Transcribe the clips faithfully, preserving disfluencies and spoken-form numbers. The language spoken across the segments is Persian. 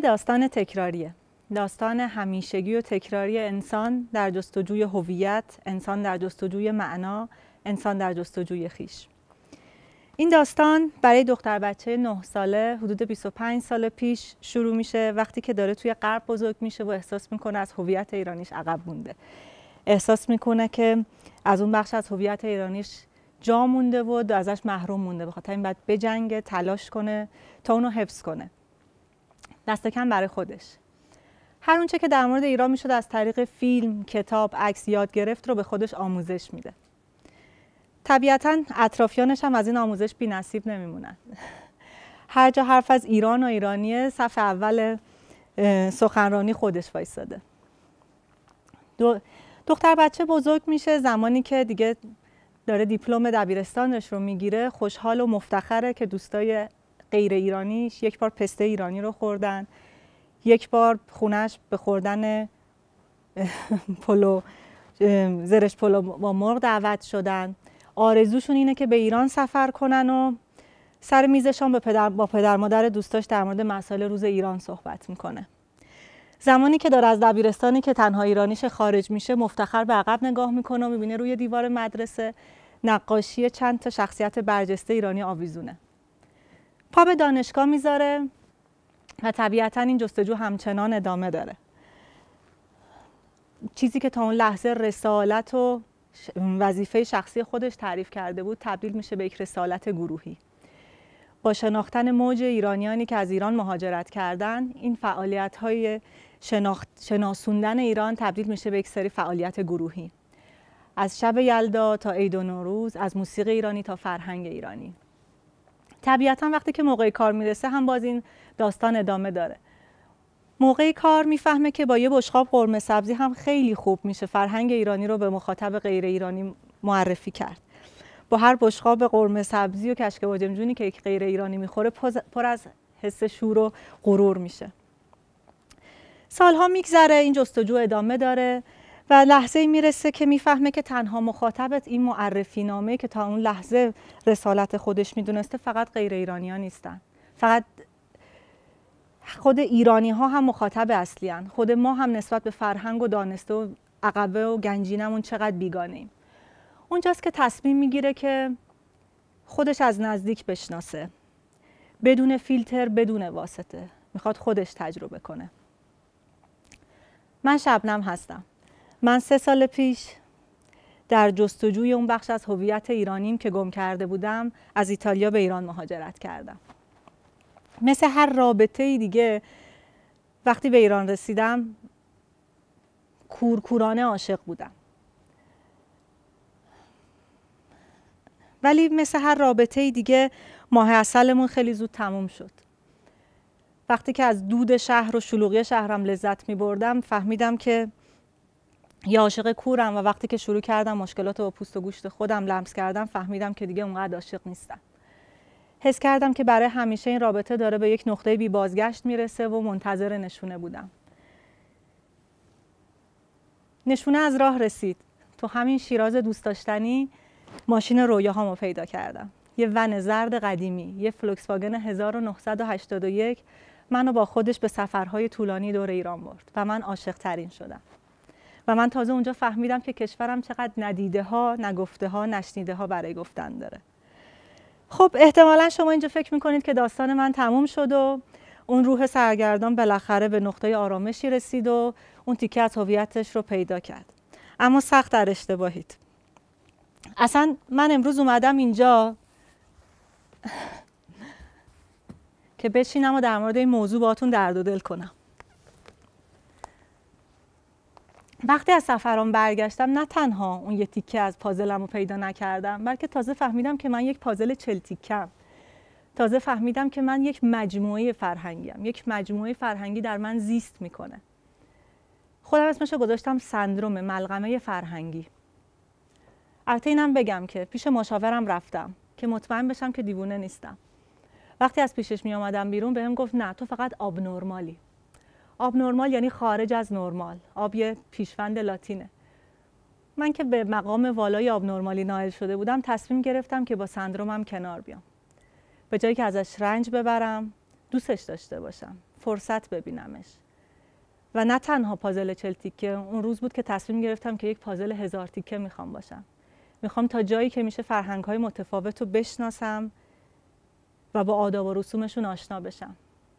داستان تکراریه، داستان همیشگی و تکراری انسان در جستجوی هویت، انسان در جستجوی معنا، انسان در جستجوی خویش. این داستان برای دختر بچه نه ساله حدود بیست و پنج سال پیش شروع میشه، وقتی که داره توی غرب بزرگ میشه و احساس میکنه از هویت ایرانیش عقب مونده. احساس میکنه که از اون بخش از هویت ایرانیش جا مونده و ازش محروم مونده، بخاطر این باید بجنگه، تلاش کنه تا اونو حفظ کنه. دست کم برای خودش. هر اونچه که در مورد ایران میشد از طریق فیلم، کتاب، عکس یاد گرفت رو به خودش آموزش میده. طبیعتاً اطرافیانش هم از این آموزش بی نصیب نمیمونن. هر جا حرف از ایران و ایرانیه، صف اول سخنرانی خودش وایساده. دختر بچه بزرگ میشه، زمانی که دیگه داره دیپلم دبیرستانش رو میگیره، خوشحال و مفتخره که دوستای غیر ایرانیش یک بار پسته ایرانی رو خوردن، یک بار خونش به خوردن پلو زرش پلو با مرغ دعوت شدن. آرزوشون اینه که به ایران سفر کنن و سر میزشان به پدر با پدر مادر دوستاش در مورد مسائل روز ایران صحبت میکنه. زمانی که داره از دبیرستانی که تنها ایرانیش خارج میشه، مفتخر به عقب نگاه میکنه و میبینه روی دیوار مدرسه نقاشی چند تا شخصیت برجسته ایرانی آویزونه. پا به دانشگاه میذاره و طبیعتاً این جستجو همچنان ادامه داره. چیزی که تا اون لحظه رسالت و وظیفه شخصی خودش تعریف کرده بود تبدیل میشه به یک رسالت گروهی. با شناختن موج ایرانیانی که از ایران مهاجرت کردن، این فعالیت‌های شناخت شناسوندن ایران تبدیل میشه به یک سری فعالیت گروهی. از شب یلدا تا عید و نوروز، از موسیقی ایرانی تا فرهنگ ایرانی. طبیعتاً وقتی که موقع کار میرسه هم باز این داستان ادامه داره. موقع کار میفهمه که با یه بشقاب قرمه سبزی هم خیلی خوب میشه فرهنگ ایرانی رو به مخاطب غیر ایرانی معرفی کرد. با هر بشقاب قرمه سبزی و کشک باجمجونی که یک غیر ایرانی میخوره پر از حس شور و غرور میشه. سالها میگذره، این جستجو ادامه داره و لحظه‌ای میرسه که میفهمه که تنها مخاطبت این معرفی نامه که تا اون لحظه رسالت خودش میدونسته فقط غیر ایرانی‌ها نیستن. فقط خود ایرانی ها هم مخاطب اصلی هن. خود ما هم نسبت به فرهنگ و دانسته و عقبه و گنجینمون چقدر بیگانه ایم. اونجاست که تصمیم میگیره که خودش از نزدیک بشناسه، بدون فیلتر، بدون واسطه. میخواد خودش تجربه کنه. من شبنم هستم. من سه سال پیش در جستجوی اون بخش از هویت ایرانیم که گم کرده بودم از ایتالیا به ایران مهاجرت کردم. مثل هر رابطه دیگه وقتی به ایران رسیدم کورکورانه عاشق بودم. ولی مثل هر رابطه دیگه ماه عسلمون خیلی زود تموم شد. وقتی که از دود شهر و شلوغی شهرم لذت می بردم فهمیدم که یه عاشق کورم و وقتی که شروع کردم مشکلات با پوست و گوشت خودم لمس کردم فهمیدم که دیگه اونقدر عاشق نیستم. حس کردم که برای همیشه این رابطه داره به یک نقطه بی بازگشت میرسه و منتظر نشونه بودم. نشونه از راه رسید. تو همین شیراز دوست داشتنی ماشین رویاهامو پیدا کردم. یه ون زرد قدیمی، یه فولکس واگن هزار و نهصد و هشتاد و یک منو با خودش به سفرهای طولانی دور ایران برد و من عاشق ترین شدم. و من تازه اونجا فهمیدم که کشورم چقدر ندیده ها، نگفته ها، نشنیده ها برای گفتن داره. خب احتمالا شما اینجا فکر میکنید که داستان من تموم شد و اون روح سرگردان بالاخره به نقطه آرامشی رسید و اون تیکه از هویتش رو پیدا کرد. اما سخت در اشتباهید. اصلا من امروز اومدم اینجا که بشینم و در مورد این موضوع باهاتون درد و دل کنم. وقتی از سفرام برگشتم نه تنها اون یه تیکه از پازلم رو پیدا نکردم، بلکه تازه فهمیدم که من یک پازل چل تیکم. تازه فهمیدم که من یک مجموعه فرهنگیم. یک مجموعه فرهنگی در من زیست میکنه. خودم اسمشو گذاشتم سندروم ملغمه فرهنگی. البته اینم بگم که پیش مشاورم رفتم که مطمئن بشم که دیوونه نیستم. وقتی از پیشش می آمدم بیرون بهم گفت نه تو فقط آب نرمالی. آب نرمال یعنی خارج از نرمال. آب یه پیشوند لاتینه. من که به مقام والای آب نرمالی نائل شده بودم تصمیم گرفتم که با سندرومم کنار بیام. به جایی که ازش رنج ببرم، دوستش داشته باشم. فرصت ببینمش. و نه تنها پازل چل تیکه، اون روز بود که تصمیم گرفتم که یک پازل هزار تیکه میخوام باشم. میخوام تا جایی که میشه فرهنگ‌های متفاوت رو بشناسم و با آداب و رسومشون آشنا بشم.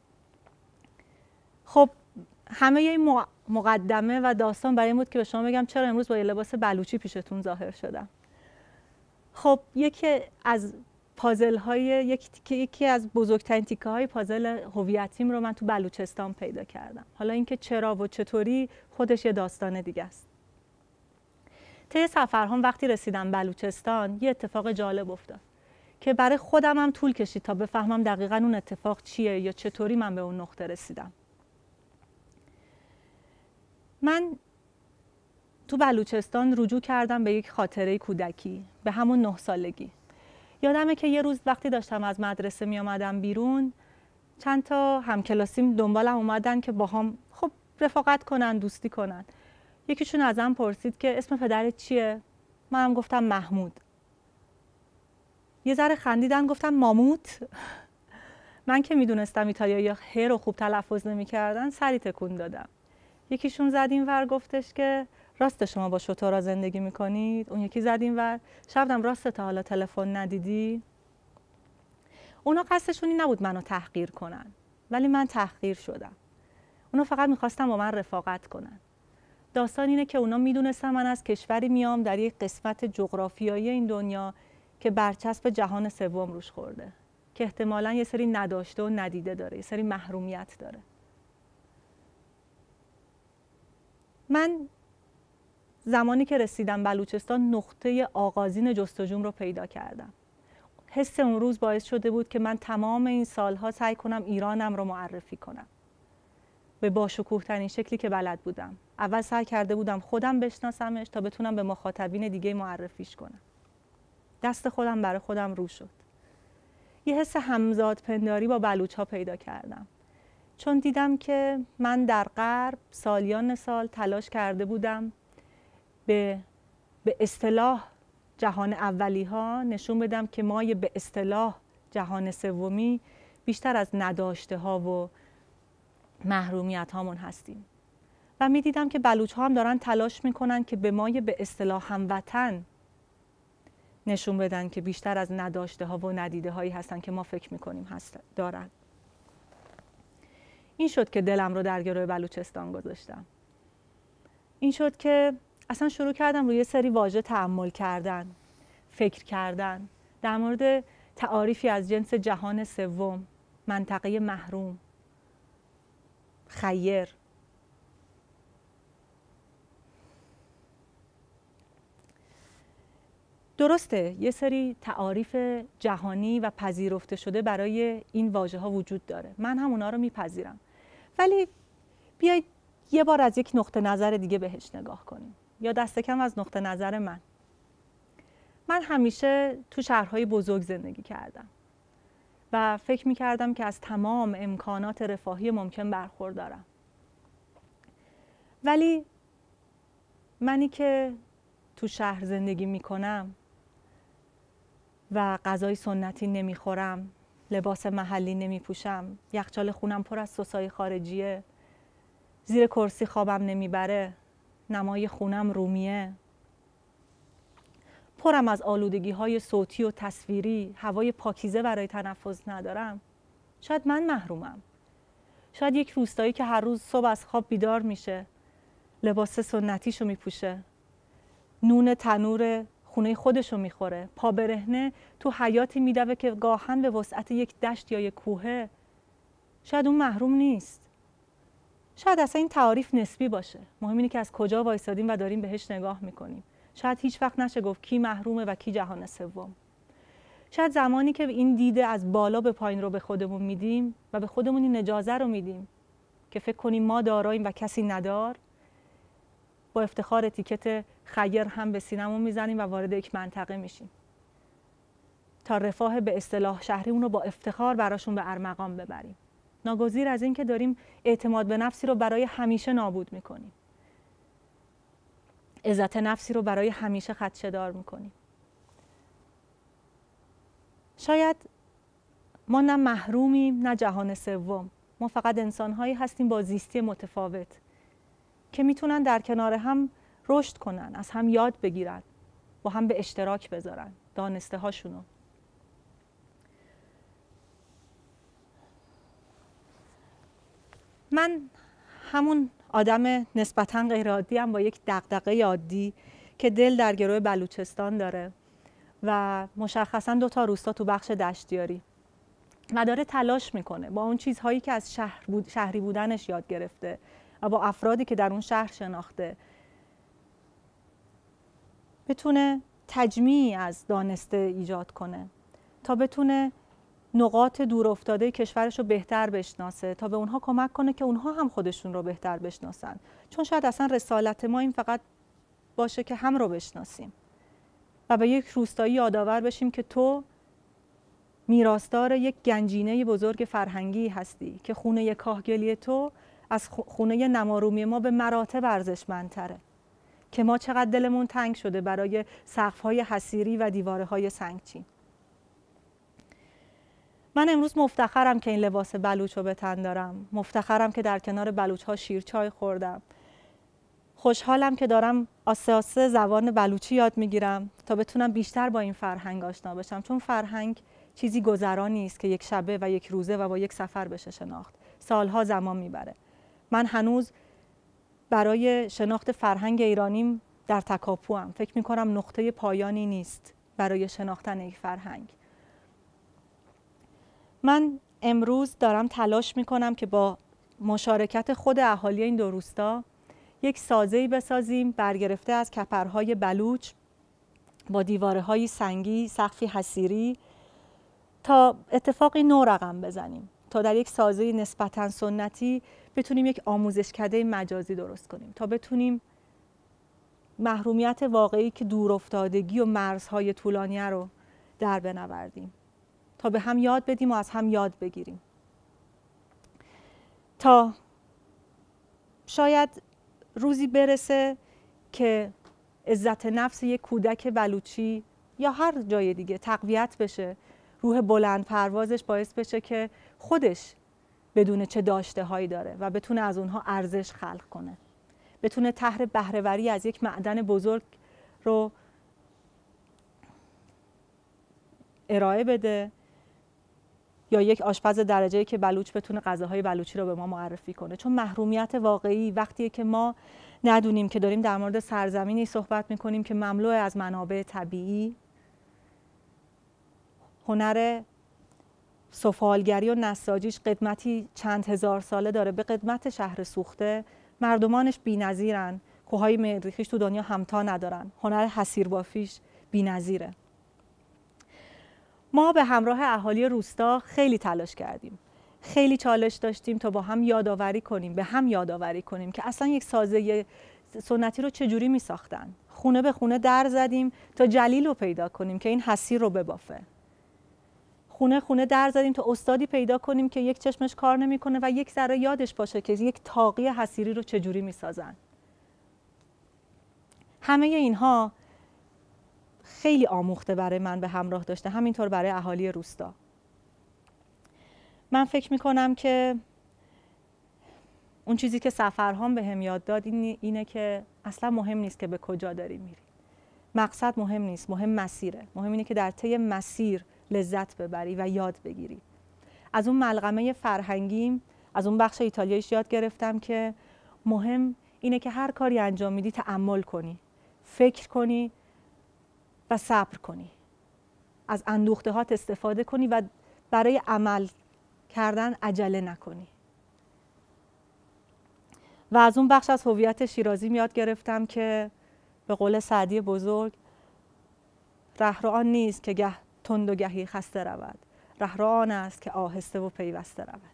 خب همه این مقدمه و داستان برای این بود که به شما بگم چرا امروز با یه لباس بلوچی پیشتون ظاهر شدم. خب یکی از پازل های یکی, یکی از بزرگترین تیکه های پازل هویتیم رو من تو بلوچستان پیدا کردم. حالا اینکه چرا و چطوری خودش یه داستان دیگه است. طی سفرهام وقتی رسیدم بلوچستان یه اتفاق جالب افتاد که برای خودم هم طول کشید تا بفهمم دقیقاً اون اتفاق چیه یا چطوری من به اون نقطه رسیدم. من تو بلوچستان رجوع کردم به یک خاطره کودکی، به همون نه سالگی. یادمه که یه روز وقتی داشتم از مدرسه می آمدم بیرون، چند تا همکلاسیم دنبالم اومدن که با هم خب رفاقت کنن، دوستی کنن. یکیشون ازم پرسید که اسم پدرت چیه؟ منم گفتم محمود. یه ذره خندیدن، گفتم ماموت. من که میدونستم ایتالیایی ه رو خوب تلفظ نمی‌کردن، سری تکون دادم. یکیشون زد این ور گفتش که راست شما با شترها زندگی میکنید؟ اون یکی زد این ور شبنم راست تا حالا تلفن ندیدی؟ اونا قصدشون این نبود منو تحقیر کنن، ولی من تحقیر شدم. اونا فقط میخواستن با من رفاقت کنن. داستان اینه که اونا میدونستن من از کشوری میام در یک قسمت جغرافیایی این دنیا که برچسب جهان سوم روش خورده، که احتمالاً یه سری نداشته و ندیده داره، یه سری محرومیت داره. من زمانی که رسیدم بلوچستان نقطه آغازین جستجوم رو پیدا کردم. حس اون روز باعث شده بود که من تمام این سالها سعی کنم ایرانم رو معرفی کنم به باشکوه ترین شکلی که بلد بودم. اول سعی کرده بودم خودم بشناسمش تا بتونم به مخاطبین دیگه معرفیش کنم. دست خودم برای خودم رو شد. یه حس همزاد پنداری با بلوچ‌ها پیدا کردم، چون دیدم که من در غرب سالیان سال تلاش کرده بودم به به اصطلاح جهان اولی ها نشون بدم که ما به اصطلاح جهان سومی بیشتر از نداشته ها و محرومیت هامون هستیم. و می دیدم که بلوچ ها هم دارن تلاش میکنن که به ما به اصطلاح هموطن نشون بدن که بیشتر از نداشته ها و ندیده هایی هستن که ما فکر میکنیم هست دارن. این شد که دلم رو در گروه بلوچستان گذاشتم. این شد که اصلا شروع کردم روی سری واژه تأمل کردن، فکر کردن در مورد تعاریفی از جنس جهان سوم، منطقه محروم، خیر. درسته یه سری تعاریف جهانی و پذیرفته شده برای این واژه ها وجود داره، من هم اونا رو میپذیرم، ولی بیایید یه بار از یک نقطه نظر دیگه بهش نگاه کنیم، یا دست کم از نقطه نظر من. من همیشه تو شهرهای بزرگ زندگی کردم و فکر میکردم که از تمام امکانات رفاهی ممکن برخوردارم، ولی منی که تو شهر زندگی میکنم و غذای سنتی نمیخورم، لباس محلی نمیپوشم، یخچال خونم پر از سسای خارجیه، زیر کرسی خوابم نمیبره، نمای خونم رومیه، پرم از آلودگی های صوتی و تصویری، هوای پاکیزه برای تنفس ندارم، شاید من محرومم. شاید یک روستایی که هر روز صبح از خواب بیدار میشه، لباس سنتیشو میپوشه، نون تنور خونه خودشو میخوره، پا برهنه تو حیاتی میدوه که گاهن به وسعت یک دشت یا یک کوهه، شاید اون محروم نیست. شاید اصلا این تعاریف نسبی باشه، مهم اینه که از کجا وایسادیم و داریم بهش نگاه میکنیم. شاید هیچ وقت نشه گفت کی محرومه و کی جهان سوم. شاید زمانی که این دیده از بالا به پایین رو به خودمون میدیم و به خودمون این اجازه رو میدیم که فکر کنیم ما داراییم و کسی ندار، با افتخار اتیکت خیر هم به سینمون میزنیم و وارد یک منطقه میشیم تا رفاه به اصطلاح شهری اون رو با افتخار براشون به ارمغان ببریم. ناگزیر از این که داریم اعتماد به نفسی رو برای همیشه نابود میکنیم، عزت نفسی رو برای همیشه خدشه‌دار میکنیم. شاید ما نه محرومیم نه جهان سوم، ما فقط انسان‌هایی هستیم با زیستی متفاوت که میتونن در کنار هم رشد کنن، از هم یاد بگیرن، با هم به اشتراک بذارن دانسته هاشونو. من همون آدم نسبتاً غیر عادی ام با یک دغدغه عادی که دل در گروه بلوچستان داره و مشخصاً دو تا روستا تو بخش دشتیاری و داره تلاش میکنه با اون چیزهایی که از شهر بود، شهری بودنش یاد گرفته و با افرادی که در اون شهر شناخته بتونه تجمیعی از دانسته ایجاد کنه تا بتونه نقاط دور افتاده کشورش رو بهتر بشناسه، تا به اونها کمک کنه که اونها هم خودشون رو بهتر بشناسن. چون شاید اصلا رسالت ما این فقط باشه که هم رو بشناسیم و به یک روستایی یادآور بشیم که تو میراثدار یک گنجینه بزرگ فرهنگی هستی که خونه کاهگلی تو از خونه نمارومی ما به مراتب ارزشمندتره، که ما چقدر دلمون تنگ شده برای سقف‌های حصیری و دیواره‌های سنگچین. من امروز مفتخرم که این لباس بلوچ رو به تن دارم، مفتخرم که در کنار بلوچ‌ها شیرچای خوردم، خوشحالم که دارم آسه آسه زبان بلوچی یاد میگیرم تا بتونم بیشتر با این فرهنگ آشنا بشم، چون فرهنگ چیزی گذرانی است که یک شبه و یک روزه و با یک سفر بشه شناخت. سالها زمان میبره. من هنوز برای شناخت فرهنگ ایرانیم در تکاپوام. فکر میکنم نقطه پایانی نیست برای شناختن یک فرهنگ. من امروز دارم تلاش میکنم که با مشارکت خود اهالی این دو روستا یک سازه‌ای بسازیم برگرفته از کپرهای بلوچ با دیواره‌های سنگی، سقفی حصیری، تا اتفاقی نو رقم بزنیم، تا در یک سازه نسبتاً سنتی بتونیم یک آموزشکده مجازی درست کنیم، تا بتونیم محرومیت واقعی که دور افتادگی و مرزهای طولانی رو در بنوردیم، تا به هم یاد بدیم و از هم یاد بگیریم، تا شاید روزی برسه که عزت نفس یک کودک بلوچی یا هر جای دیگه تقویت بشه، روح بلند پروازش باعث بشه که خودش بدونه چه داشته هایی داره و بتونه از اونها ارزش خلق کنه، بتونه طرح بهره‌وری از یک معدن بزرگ رو ارائه بده، یا یک آشپز درجه‌ای که بلوچ بتونه غذاهای بلوچی رو به ما معرفی کنه. چون محرومیت واقعی وقتیه که ما ندونیم که داریم در مورد سرزمینی صحبت میکنیم که مملو از منابع طبیعی، هنر سفالگری و نساجیش قدمتی چند هزار ساله داره به قدمت شهر سوخته، مردمانش بی‌نظیرن، کوههای مریخیش تو دنیا همتا ندارن، هنر حصیر بافیش بی‌نظیره. ما به همراه اهالی روستا خیلی تلاش کردیم، خیلی چالش داشتیم تا با هم یادآوری کنیم، به هم یادآوری کنیم که اصلا یک سازه سنتی رو چجوری می ساختن. خونه به خونه در زدیم تا جلیل رو پیدا کنیم که این حصیر رو ببافه. خونه خونه در زدیم تا استادی پیدا کنیم که یک چشمش کار نمیکنه و یک ذره یادش باشه که یک طاقی حصیری رو چجوری می سازن. همه اینها خیلی آموخته برای من به همراه داشته، همینطور برای اهالی روستا. من فکر میکنم که اون چیزی که سفرهام به هم یاد داد اینه که اصلا مهم نیست که به کجا داری میری. مقصد مهم نیست، مهم مسیره. مهم اینه که در طی مسیر لذت ببری و یاد بگیری. از اون ملغمه فرهنگیم، از اون بخش ایتالیاییش یاد گرفتم که مهم اینه که هر کاری انجام میدی تأمل کنی، فکر کنی و صبر کنی، از اندوخته‌هات استفاده کنی و برای عمل کردن عجله نکنی. و از اون بخش از هویت شیرازی یاد گرفتم که به قول سعدی بزرگ، رهرو آن نیست که گه تند و گهی خسته رود، رهرو آن است که آهسته و پیوسته رود.